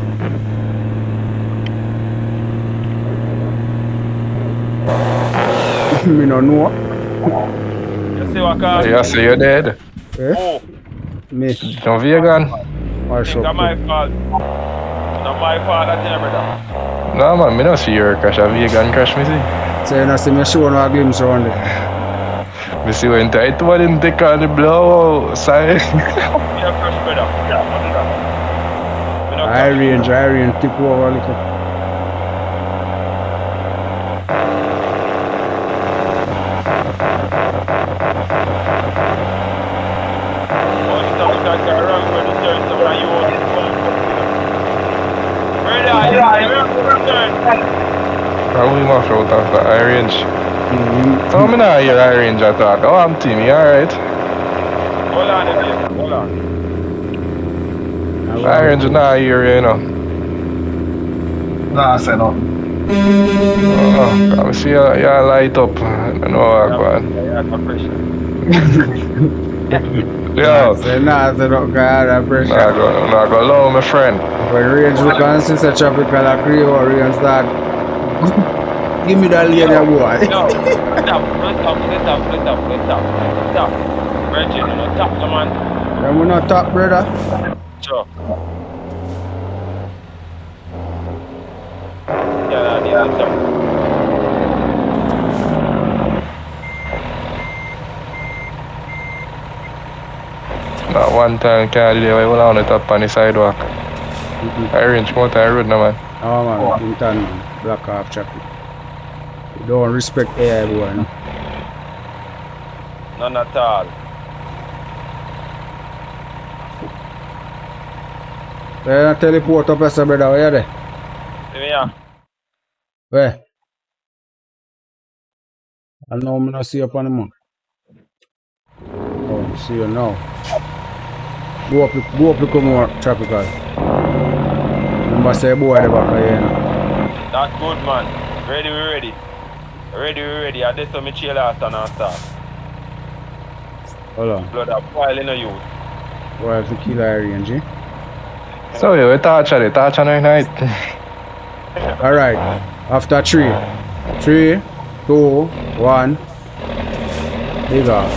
Speaker 1: Me no know.
Speaker 4: You see what car?
Speaker 5: You see you're dead.
Speaker 1: Eh?
Speaker 4: Oh.
Speaker 1: Me.
Speaker 5: No Veagan.
Speaker 1: Mash
Speaker 4: It's
Speaker 1: up.
Speaker 4: not my fault. Not my fault, that's it, brother.
Speaker 5: No man, me don't see your crash. A Veagan crash, me see.
Speaker 1: So you know, see me show no glimpse around it.
Speaker 5: Me see when tight one in the car, the blow side.
Speaker 4: Me not crash, brother. Yeah, not do that. Me not
Speaker 1: I
Speaker 4: crash.
Speaker 1: range, I range, tip over a little.
Speaker 4: Only time you can get around where the turn, so when you want it, brother, yeah, turn.
Speaker 5: Probably my fault after high range.
Speaker 1: Mm-hmm.
Speaker 5: So I'm not hear high range attack. Oh, I'm Timmy, alright.
Speaker 4: Hold on a minute, hold on.
Speaker 5: High range not hear you, you know.
Speaker 3: Nah, I say nothing.
Speaker 5: Oh, I see you, you light up. I know what I'm going.
Speaker 4: Yeah, no pressure.
Speaker 5: Yo,
Speaker 1: Say nah, say not God, I pressure.
Speaker 5: nah go, nah go low, my friend.
Speaker 1: When range look and see such tropical like Rio or Rio and start. Give me that lane, boy.
Speaker 4: No, split up, split up, split up, split up, split up, split up. Virgin, you know, top the man.
Speaker 1: And we not top, brother.
Speaker 4: Sure. Yeah, yeah, yeah, top.
Speaker 5: Not one time can't leave I on the top on the sidewalk.
Speaker 1: Mm-hmm.
Speaker 5: I range more time road now man.
Speaker 1: Oh man, Clinton, man. Block off traffic. You don't respect A I, boy, no?
Speaker 4: None at all.
Speaker 1: Then I teleport up, yes, brother. Where you there?
Speaker 4: See me here?
Speaker 1: Where? I know I'm not see you up on the moon. Oh, see you now. Go up, go up, look more tropical. Remember, say boy at the back of here, you know.
Speaker 4: That's good, man. Ready, we ready. Ready, we ready. I did some chill out and I'll start.
Speaker 1: Hold on.
Speaker 4: Blood up, while in a youth.
Speaker 1: Boy, to kill R N J.
Speaker 5: So you we touch on it, touch on it night.
Speaker 1: Alright, after three. Three, two, one. Big off.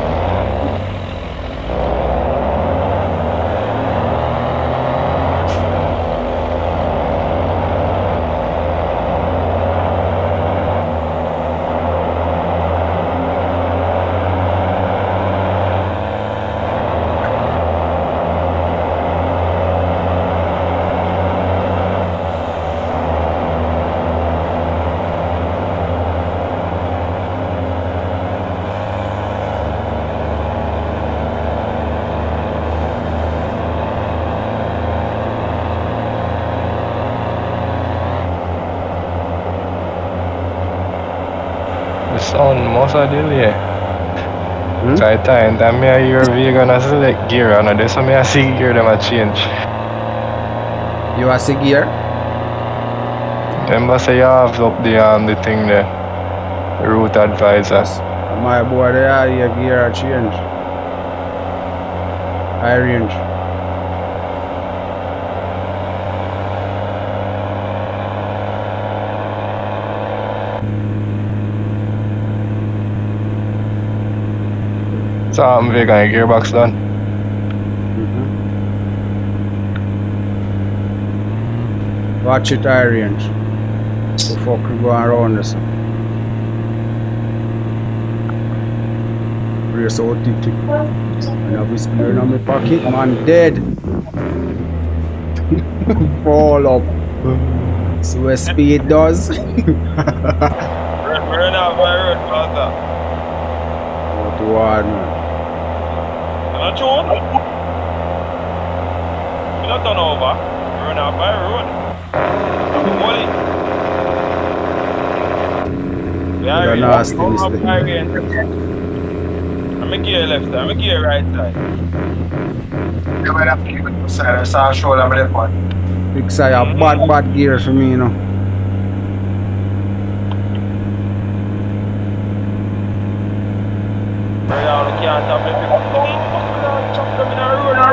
Speaker 5: Sound most of the delay.
Speaker 1: Hmm?
Speaker 5: So I time that me I hear Veagan a select gear and this one me I see gear them a change.
Speaker 1: You are see gear?
Speaker 5: Remember say you have up the um the thing there. Route advisor.
Speaker 1: My boy, they are here gear a change. High range.
Speaker 5: So I'm Veagan gearbox done.
Speaker 1: Mm-hmm. Watch it high range. So fuck we go around this. Brace out tick tick. And I whisper in my pocket, man dead. Fall up. So what speed does.
Speaker 4: Run, run off my road, Father.
Speaker 1: What one, man?
Speaker 4: I'm not sure. You're not turn over. Run off my road. Hold it. Yeah,
Speaker 1: You're nasty,
Speaker 4: I'm
Speaker 1: mister.
Speaker 4: up my way. I'm a gear left side. I'm a gear right side.
Speaker 3: You might have to keep it to the side. I saw a shoulder on the left one.
Speaker 1: Big say a bad bad gear for me, you know.
Speaker 4: Right now, the can't have me. Chuck them in the road.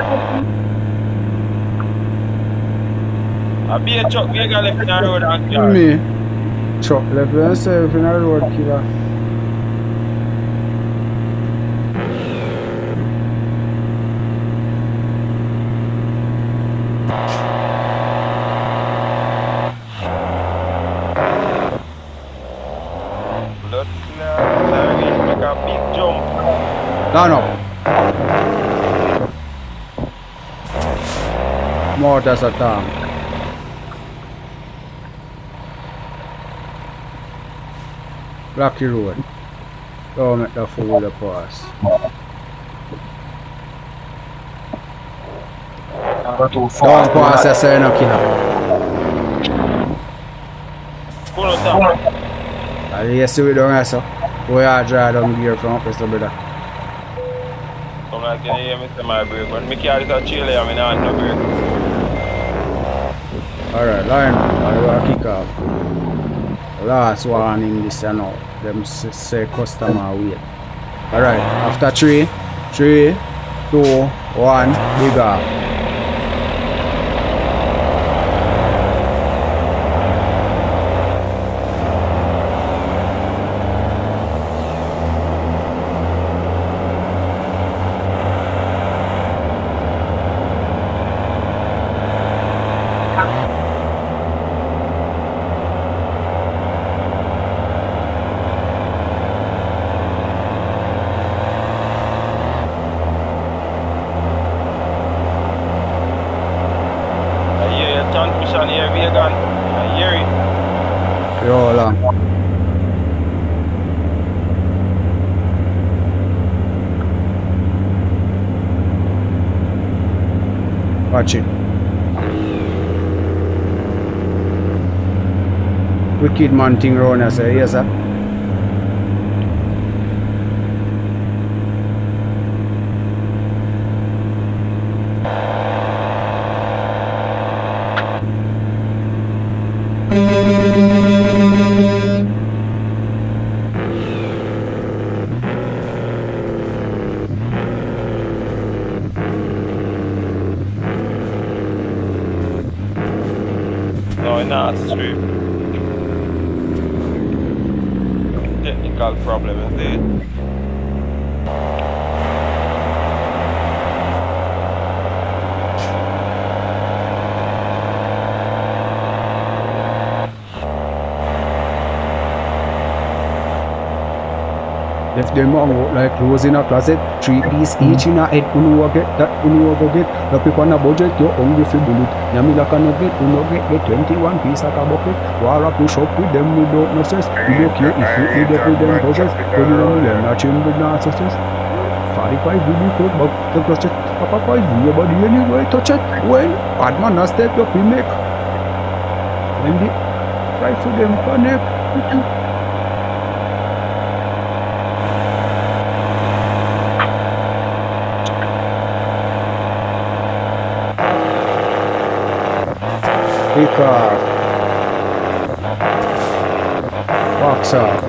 Speaker 4: I be a truck Veagan left in the road and car.
Speaker 1: Me. Chuck left yourself in a road killer.
Speaker 4: Blood clot, Larry, make a big jump.
Speaker 1: No, no. Mortars attack. Block the road. Don't make the fool the pass. Don't pass a say no killer.
Speaker 4: Pull us up.
Speaker 1: And you see we don't have so. We are dry down gear from up there, brother.
Speaker 4: Come like you hear me say my brake. When me carry this a chill here, I mean I have no brake.
Speaker 1: Alright, line. I will kick off. Last one in this you know. Them say customer wait. Alright, after three, three, two, one, big off.
Speaker 4: Transmission here, Veagan. I hear it.
Speaker 1: Yo, long. Watch it. Wicked man thing round here, say, yes, sir.
Speaker 4: No, not straight. Technical problem, is it?
Speaker 1: Left them out like clothes in a closet. Three piece each in a head. Unu will get that, unu will get. The people on a budget, you're hungry for bullet. Yami like a nugget, unu get get twenty-one piece like a bucket. War a push up with them without no stress. We don't care if you eat up with them process. When you know them, not change with no success. forty-five really cold, but the clutch it. Papa five, your body anyway, touch it. Well, bad man has step up, we make. When the rifle them connect. Pick off. Box off.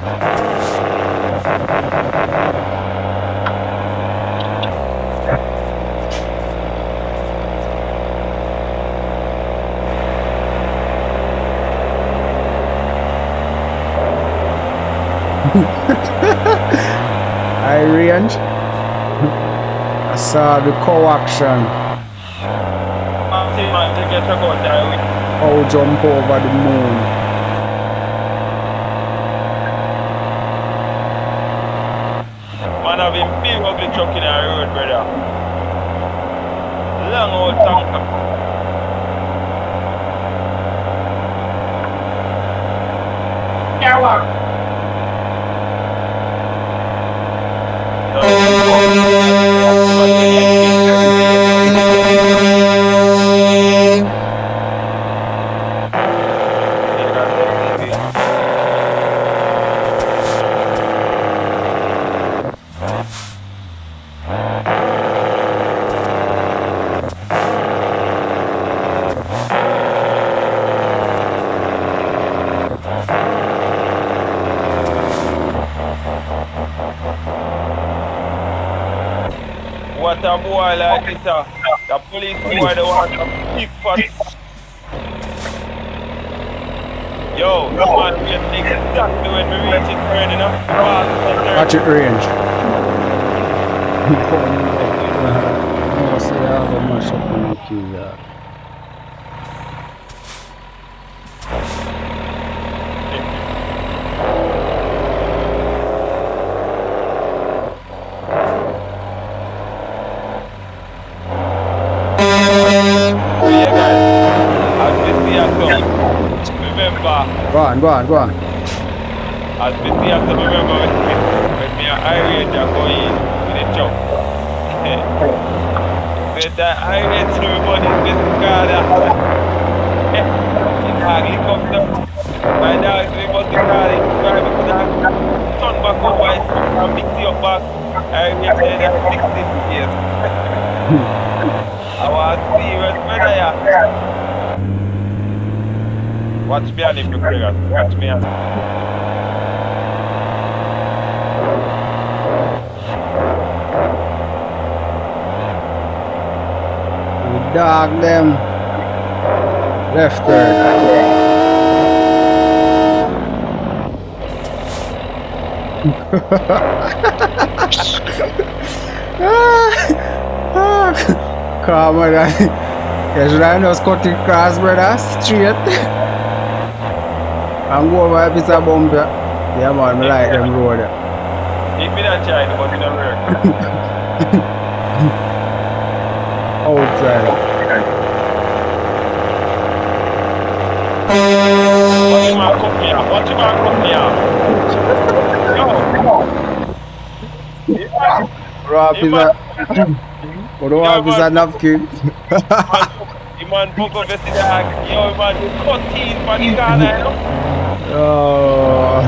Speaker 1: I range. I saw the co-action.
Speaker 4: Man, to get her out there.
Speaker 1: Oh, jump over the moon.
Speaker 4: Man, have him big ugly truck in the road, brother. Long old tanker. What a boy like this, uh, the police boy, they want a big fat. Yo, no man, we are exactly when we reach it turn, you know?
Speaker 1: Watch it range. No, see, I have a mash up on the queue, yeah. Go on, go on, go on.
Speaker 4: As we see after remember when, when me and R N J O Y go in with the chop. Said that R N J O Y everybody in this car that in hardly comes up. My dog is we must be calling drive it down, turn back up and mix it up back. R N J O Y said that sixteen years. I was serious brother yeah. Watch me on him, watch me on him.
Speaker 1: We dog them. Left turn. Come on, guys. Rhinos cutting cross, brother, straight. And go over a piece of bump here. Yeah man, I like them road there.
Speaker 4: If me not try, but it don't work.
Speaker 1: Outside.
Speaker 4: Watch him and cut me off, watch him and cut me off. Yo!
Speaker 1: Raw piece of... What do I piece of napkin?
Speaker 4: The man broke up the dog. Yo man, you cut teeth for the car there, you know?
Speaker 1: Oh.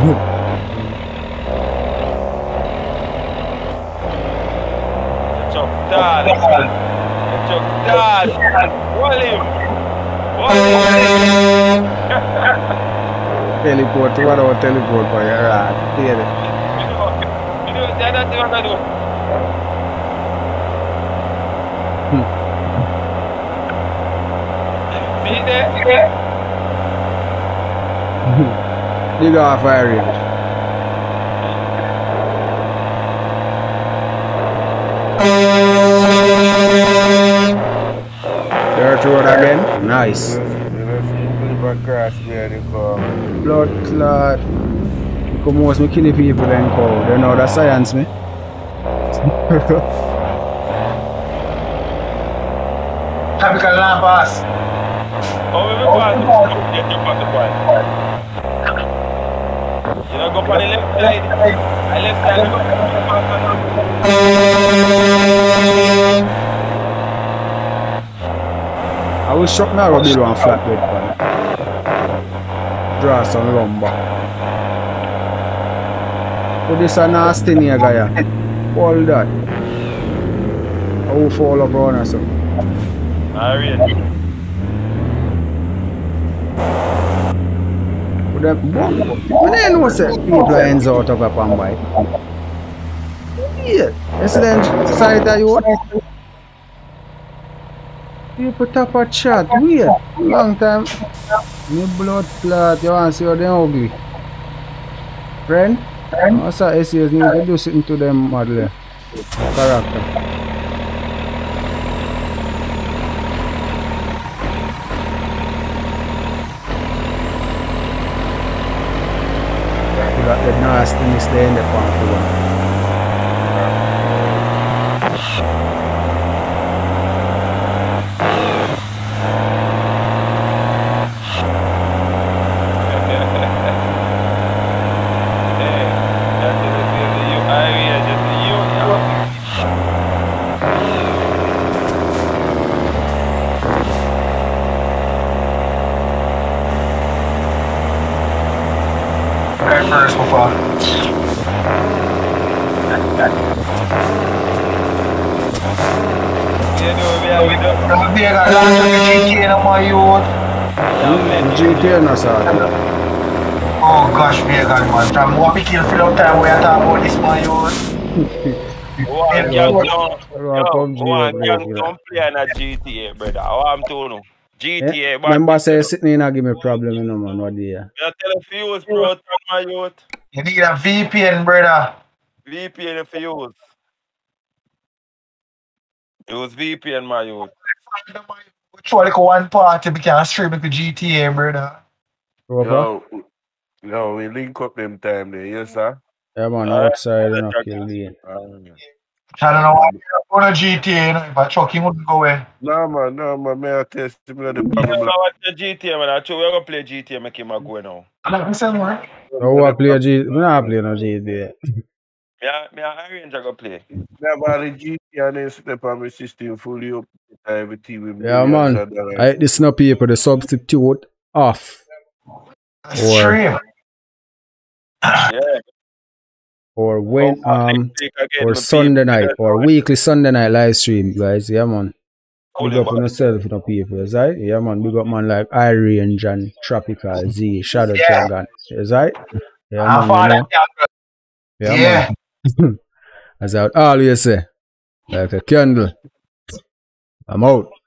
Speaker 4: Chuck Dad. Chuck Dad. Hold him. Hold him.
Speaker 1: Teleport, what about teleport for your rat? Hear it.
Speaker 4: You know, you know, that's what I do. See there? See there?
Speaker 1: You go off fire range. Dirt road again. Nice. Blood clot. Come on, me kill people then go. They know that science me.
Speaker 3: Tropical lamp pass.
Speaker 4: Oh, we will pass. Get your back the you know, go on the left side. I left side. Go
Speaker 1: I will shock now or build one flatbed pan. Draw some lumber. Put this a nasty near guy. Hold that. I will fall up around or something.
Speaker 4: Alright.
Speaker 1: Them when they know say people ends out of a pan bike. Yeah, excellent side that you want. People tap a chat, weird. Long time. Me blood clot, you want to see how they ugly. Friend? What's that S A S need to do something to them model character. The nastiness there in the pump one.
Speaker 3: First before. Veagan launch of the G T A on my youth.
Speaker 1: G T A no sir.
Speaker 3: Oh gosh, Veagan man. From what we kill fill up time we are talking about this my youth.
Speaker 4: One
Speaker 3: Yeah.
Speaker 4: gang
Speaker 1: What
Speaker 4: down.
Speaker 1: about
Speaker 4: Yo,
Speaker 1: P U B G
Speaker 4: one
Speaker 1: upgrade?
Speaker 4: gang
Speaker 1: You know?
Speaker 4: down play in a G T A, brother. I am to know. G T A,
Speaker 1: Yeah.
Speaker 4: but
Speaker 1: Remember say sitting in and give me problem, you know, man, what day?
Speaker 4: I tell you, fuse, bro, turn my youth.
Speaker 3: You need a V P N, brother.
Speaker 4: V P N if you use. Use V P N, my youth.
Speaker 3: Try like one party, we can stream it to G T A, brother.
Speaker 1: Proper?
Speaker 2: Yo, yo, we link up them time there, yes, sir?
Speaker 1: Yeah, man,
Speaker 4: Alright,
Speaker 1: outside, you know,
Speaker 4: check.
Speaker 1: kill the
Speaker 2: Um,
Speaker 3: I don't know why you're on a G T A, you know, if I chuck him, wouldn't go away.
Speaker 2: no, man, no, man, may I test him at the
Speaker 4: Yeah,
Speaker 2: problem.
Speaker 4: I watch the G T A, man. I we're going to play G T A, make him a go now.
Speaker 3: Let me say more.
Speaker 1: So who a play G? We not play no G T A.
Speaker 4: Yeah, me and Arrange are going to play.
Speaker 2: Never the G T and then step on my system fully up everything with
Speaker 1: Yeah,
Speaker 2: millions
Speaker 1: man.
Speaker 2: of dollars.
Speaker 1: I this no people the substitute off Or-
Speaker 3: Stream.
Speaker 4: Yeah.
Speaker 1: or when
Speaker 4: Come on,
Speaker 1: um
Speaker 4: next week again,
Speaker 1: or
Speaker 4: my
Speaker 1: Sunday
Speaker 4: people.
Speaker 1: night or weekly Sunday night live stream, guys. Yeah, man.
Speaker 4: Fully
Speaker 1: Big up
Speaker 4: back.
Speaker 1: on yourself, you know, people. Is right? Yeah, man. Big up man like R N J O Y, Tropical Z, Shadow
Speaker 3: Yeah.
Speaker 1: Dragon. Is right? Yeah,
Speaker 3: I
Speaker 1: man.
Speaker 3: found
Speaker 1: You know?
Speaker 3: that.
Speaker 1: Yeah,
Speaker 3: Yeah.
Speaker 1: man. As I would always say, like a candle. I'm out.